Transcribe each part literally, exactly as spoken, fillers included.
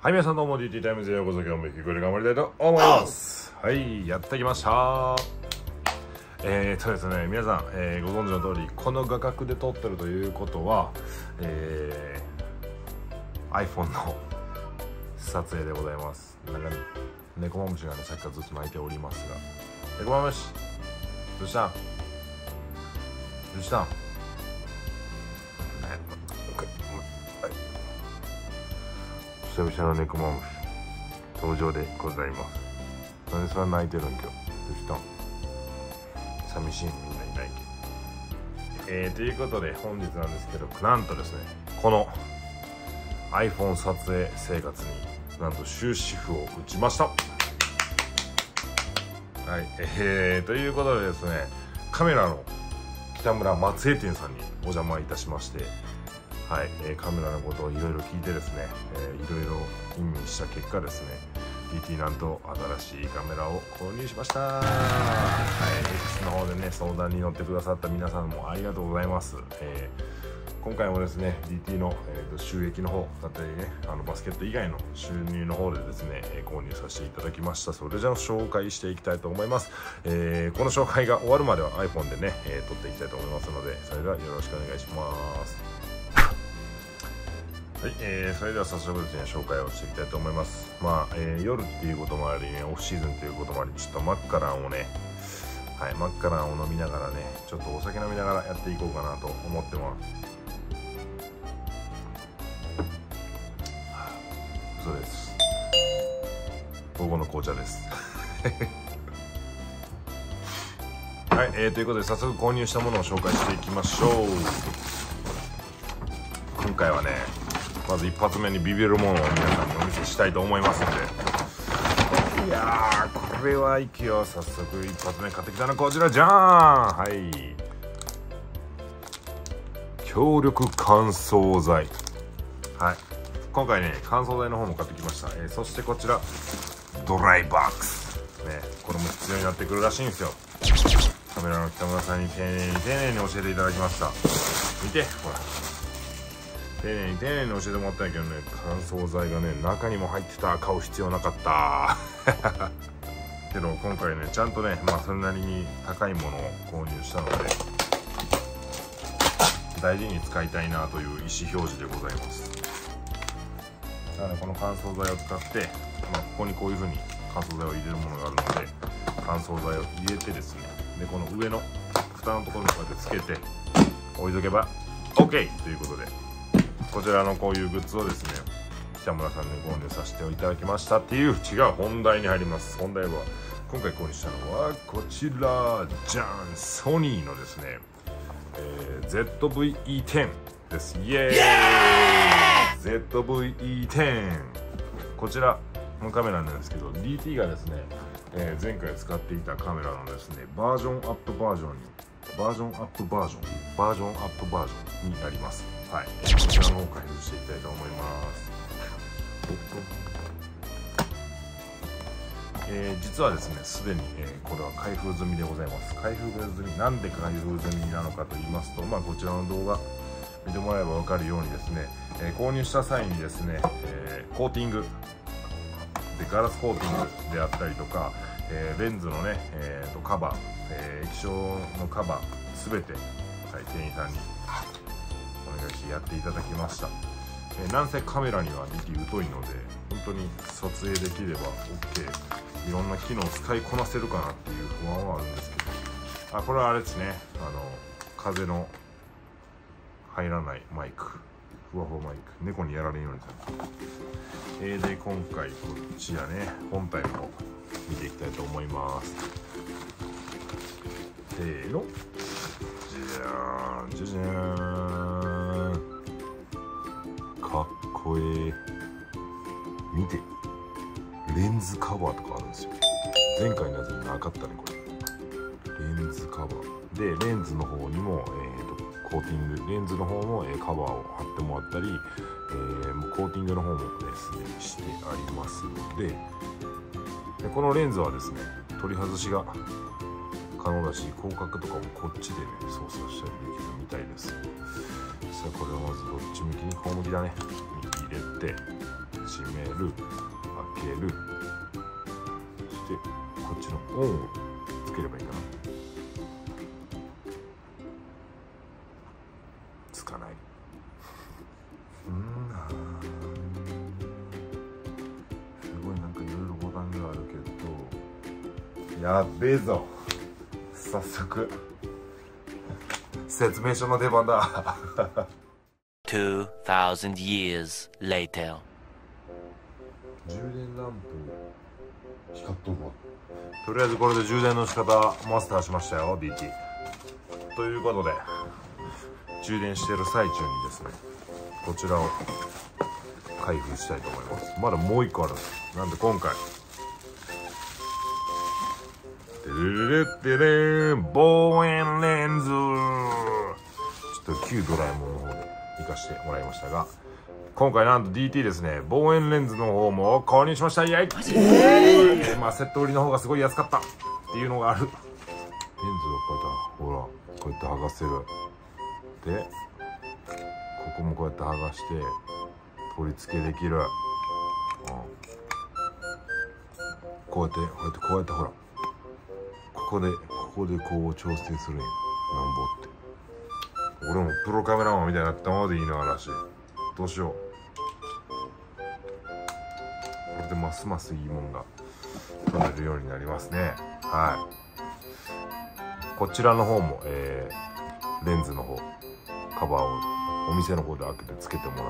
はい、皆さんどうも ディーティー タイムズへようこそ。今日もゆっくり頑張りたいと思います。はい、やってきました。えーっとですね、皆さん、えー、ご存知の通り、この画角で撮ってるということは、えー、iPhone の撮影でございます。なんか猫マムシがね、さっきからずっと鳴いておりますが、猫マムシ、どうしたんどうしたん、はい久々の猫マムシ登場でございます。なんでそんな泣いてるん今日。どうしたん、寂しい、みんないないけど。えー、ということで本日なんですけど、なんとですね、この iPhone 撮影生活になんと終止符を打ちました。はい、えー、ということでですね、カメラの北村松江店さんにお邪魔いたしまして、はい、えー、カメラのことをいろいろ聞いてですね、えー、いろいろ吟味した結果ですね、 ディーティー なんと新しいカメラを購入しました。はい、X の方でね相談に乗ってくださった皆さんもありがとうございます。えー今回もですね ディーティー の、えー、と収益の方だったりね、あのバスケット以外の収入の方でですね、えー、購入させていただきました。それじゃあ紹介していきたいと思います。えー、この紹介が終わるまでは iPhone でね、えー、撮っていきたいと思いますので、それではよろしくお願いします。はい、えー、それでは早速ですね紹介をしていきたいと思います。まあ、えー、夜っていうこともありね、オフシーズンということもあり、ちょっとマッカランをね、はい、マッカランを飲みながらね、ちょっとお酒飲みながらやっていこうかなと思ってます。嘘です。午後の紅茶ですはい、えー、ということで早速購入したものを紹介していきましょう。今回はね、まず一発目にビビるものを皆さんにお見せしたいと思いますので、いやーこれはいくよ。早速一発目買ってきたのはこちらじゃーん。はい、強力乾燥剤。はい、今回ね乾燥剤の方も買ってきました。えー、そしてこちらドライボックスね、これも必要になってくるらしいんですよ。カメラの北村さんに丁寧に丁寧に教えていただきました。見てほら、丁寧に丁寧に教えてもらったんやけどね、乾燥剤がね中にも入ってた。買う必要なかったけど今回ねちゃんとね、まあそれなりに高いものを購入したので大事に使いたいなという意思表示でございます。なのでこの乾燥剤を使って、まあ、ここにこういう風に乾燥剤を入れるものがあるので、乾燥剤を入れてですね、でこの上の蓋のところにこうやってつけて置いとけば OK ということで、こちらのこういうグッズをですね北村さんに購入させていただきましたっていう、違う本題に入ります。本題は今回購入したのはこちらじゃん、ソニーのですね、えー、ゼットブイイーテン です。イエーイ、 ゼットブイイーテン、 こちらのカメラなんですけど、 ディーティー がですね、えー、前回使っていたカメラのですねバージョンアップバージョンにバージョンアップバージョンバージョンアップバージョンになります。はい、こちらの方を開封していきたいと思います。えー、実はですねすでに、えー、これは開封済みでございます。開封済み、なんで開封済みなのかと言いますと、まあ、こちらの動画見てもらえば分かるようにですね、えー、購入した際にですね、えー、コーティングでガラスコーティングであったりとか、えー、レンズのね、えー、とカバー、えー、液晶のカバーすべて、はい、店員さんにお願いしてやっていただきました。えー、なんせカメラにはディーティー疎いので本当に撮影できれば OK、 いろんな機能を使いこなせるかなっていう不安はあるんですけど、あ、これはあれですね、あの風の入らないマイク、ふわふわマイク、猫にやられんようにされてる。えー、で今回こっちやね、本体の方見ていきたいと思います。せーの、じゃーんじゃじゃーん、かっこええ。見て、レンズカバーとかあるんですよ。前回のやつになかったねこれ。レンズカバーでレンズの方にも、えー、とコーティング、レンズの方も、えー、カバーを貼ってもらったり、えー、コーティングの方もねすでにしてありますので、でこのレンズはですね取り外しが可能だし、広角とかもこっちでね操作したりできるみたいです。さあこれはまずどっち向きに、こう向きだね、右入れて閉める、開ける、そしてこっちのオンをつければいいかな。つかない。うんすごいなんかいろいろボタンがあるけど、やっべえぞ。早速説明書の出番だ。 two thousand years later。 充電ランプ光っとるわ。とりあえずこれで充電の仕方マスターしましたよ ディーティー。 ということで充電してる最中にですね、こちらを開封したいと思います。まだもう一個あるんです。なんで今回てるるってれん望遠レンズ、ちょっと旧ドラえもんの方で行かしてもらいましたが、今回なんと ディーティー ですね、望遠レンズの方も購入しました。イエイ、えー、まあセット売りの方がすごい安かったっていうのがある。レンズをこうやってほらこうやって剥がせる。でここもこうやって剥がして取り付けできる、うん、こうやってこうやってこうやってほらここでここでこう調整するんや、なんぼって。俺もプロカメラマンみたいになったままでいいの嵐。どうしよう。これでますますいいもんが撮れるようになりますね。はい、こちらの方も、えー、レンズの方カバーをお店の方で開けてつけてもらって、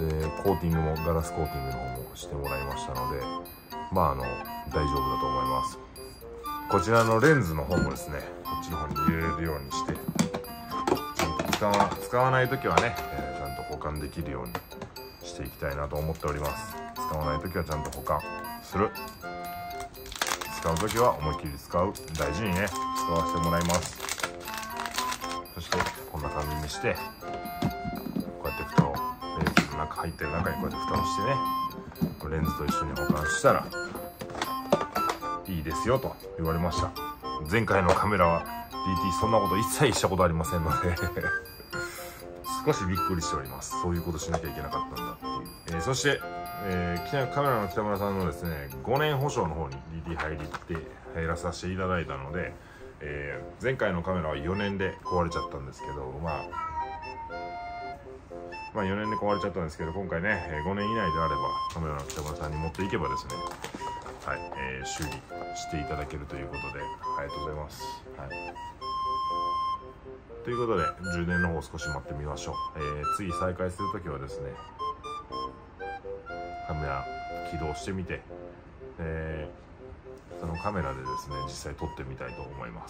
でコーティングもガラスコーティングの方もしてもらいましたので、まああの大丈夫だと思います。こちらのレンズの方もですね、こっちの方に入れれるようにして、使わ、使わない時はね、えー、ちゃんと保管できるようにしていきたいなと思っております。使わない時はちゃんと保管する、使う時は思いっきり使う、大事にね使わせてもらいます。そしてこんな感じにして、こうやって蓋をレンズの中入ってる中にこうやって蓋をしてね、レンズと一緒に保管したらいいですよと言われました。前回のカメラは ディーティー そんなこと一切したことありませんので少しびっくりしております。そういうことしなきゃいけなかったんだっていう、えー、そして、えー、カメラの北村さんのですねごねん保証の方に ディーティー 入りって入らさせていただいたので、えー、前回のカメラはよねんで壊れちゃったんですけど、まあまあよねんで壊れちゃったんですけど、今回ねごねん以内であればカメラの北村さんに持っていけばですね、はい、えー、修理していただけるということで、ありがとうございます。はい、ということで充電の方少し待ってみましょう。えー、次再開するときはですね、カメラ起動してみて、えー、そのカメラでですね実際撮ってみたいと思います。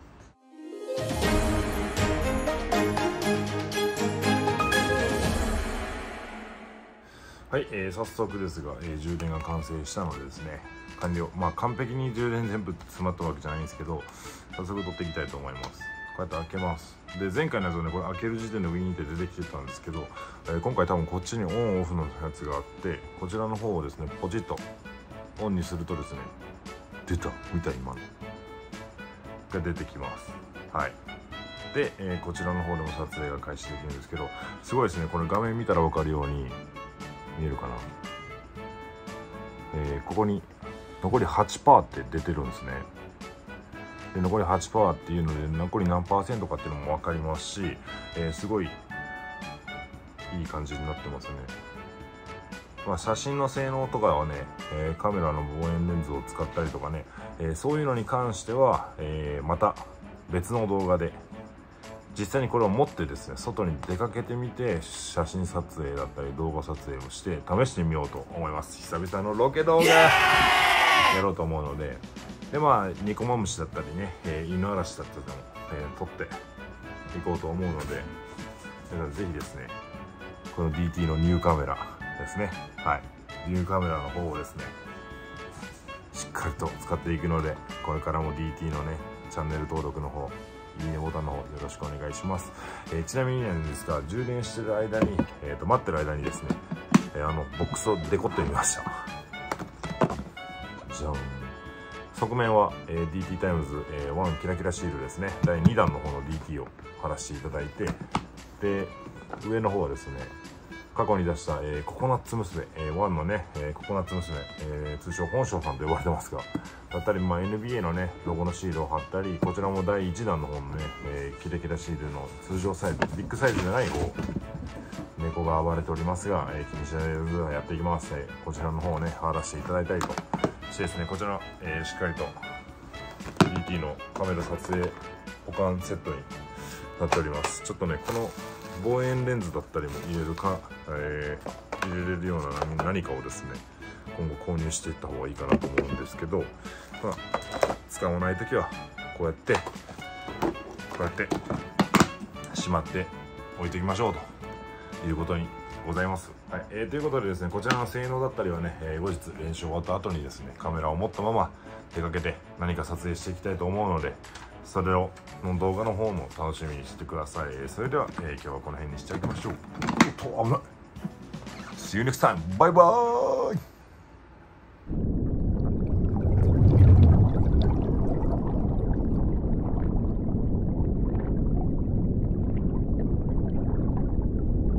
はい、えー、早速ですが、えー、充電が完成したのでですね、完了。まあ完璧に充電全部詰まったわけじゃないんですけど、早速撮っていきたいと思います。こうやって開けます。で前回のやつはね、これ開ける時点でウィーンって出てきてたんですけど、えー、今回多分こっちにオンオフのやつがあって、こちらの方をですねポチッとオンにするとですね、出た見た今のが出てきます。はい、で、えー、こちらの方でも撮影が開始できるんですけど、すごいですね。これ画面見たら分かるように見えるかな、えー、ここに残り はちパーセント って出てるんですね。で残り はちパーセント っていうので残り何パーセントかっていうのも分かりますし、えー、すごいいい感じになってますね。まあ、写真の性能とかはね、えー、カメラの望遠レンズを使ったりとかね、えー、そういうのに関しては、えー、また別の動画で実際にこれを持ってですね外に出かけてみて写真撮影だったり動画撮影をして試してみようと思います。久々のロケ動画やろうと思うので、でまあニコマムシだったりね、えー、犬嵐だったりでも、えー、撮っていこうと思うので、皆さんぜひですねこの ディーティー のニューカメラですね、はい、ニューカメラの方をですねしっかりと使っていくので、これからも ディーティー のねチャンネル登録の方、いいねボタンの方よろしくお願いします。えー、ちなみになんですが、充電してる間に、えー、と待ってる間にですね、えー、あのボックスをデコってみました。じゃん。側面は、えー、ディーティー タイムズ、えー、ワンキラキラシールですね。だいにだんの方の ディーティー を貼らせていただいて、で上の方はですね、 過去に出した、えー、ココナッツ娘、えー、ワンのね、えー、ココナッツ娘、えー、通称本性さんと呼ばれてますが、だったり、まあ、エヌビーエー のねロゴのシールを貼ったり、こちらもだいいちだんの方のね、えー、キラキラシールの通常サイズ、ビッグサイズじゃない方、猫が暴れておりますが、えー、気にしないでやっていきます、えー、こちらの方をね貼らせていただいたりとしてですね、こちら、えー、しっかりと ディーティー のカメラ撮影保管セットになっております。ちょっとねこの望遠レンズだったりも入れるか、えー、入れれるような何かをですね今後購入していった方がいいかなと思うんですけど、まあ、使わない時はこうやってこうやってしまって置いておきましょうということにございます。はい、えー、ということでですね、こちらの性能だったりはね、えー、後日練習終わった後にですねカメラを持ったまま出かけて何か撮影していきたいと思うので、それをの動画の方も楽しみにしてください。それでは、えー、今日はこの辺にしておきましょう。おっと危ない。See you next time. バイバーイ。